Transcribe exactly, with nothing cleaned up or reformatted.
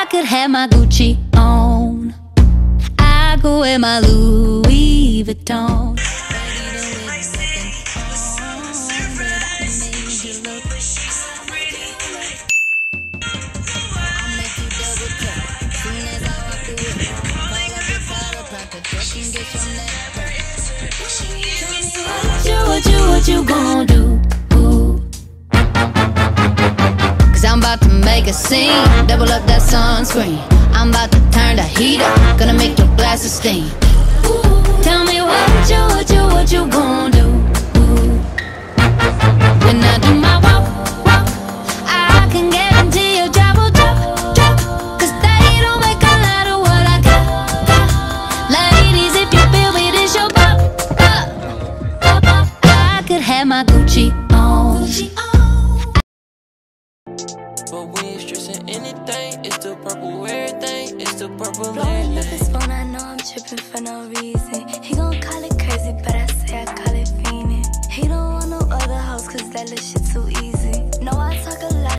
could have my Gucci on, I could wear my Louis Vuitton. What you, what you gon' do? Ooh. Cause I'm about to make a scene, double up that sunscreen. I'm about to turn the heat up, gonna make your glasses steam. Ooh. Tell me what you, what you, what you gon' do? Ooh. When I do my walk, walk, I can guarantee you drop, will drop, drop. Cause they don't make a lot of what I got, got. Ladies, if you feel me, this your pop, pop, pop, pop. I could have my Gucci on, Gucci on. But we ain't stressing anything, it's the purple everything, it's the purple Blowing up everything. his phone, I know I'm tripping for no reason. He gon' call it crazy, but I say I call it fiending. He don't want no other hoes, cause that little shit too easy. No, I talk a lot,